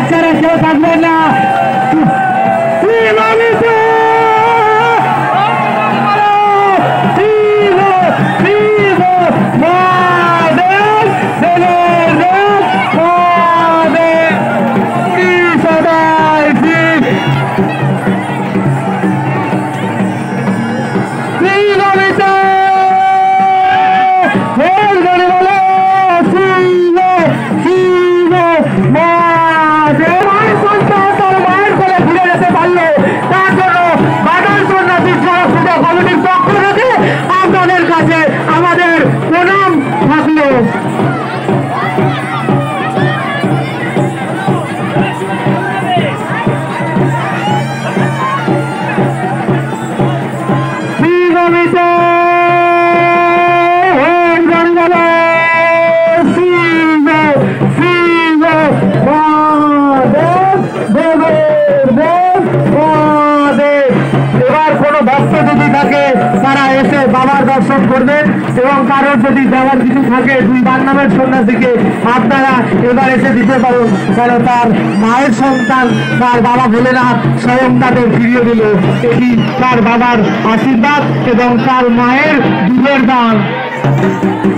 বাচ্চারা কেউ থাকবেন না। আমাদের প্রণাম থাকলো। এবার কোনো ভক্ত যদি থাকে তারা এসে বাবার দর্শন করবে, এবং কারোর যদি দেওয়ার কিছু থাকে দুই বান্নামের সন্ন্যাসীকে আপনারা এবার এসে দিতে পারেন, কারণ তার মায়ের সন্তান তার বাবা ভোলেনাথ স্বয়ং তাদের ফিরিয়ে দিল। এটি তার বাবার আশীর্বাদ এবং তার মায়ের দুধের দান।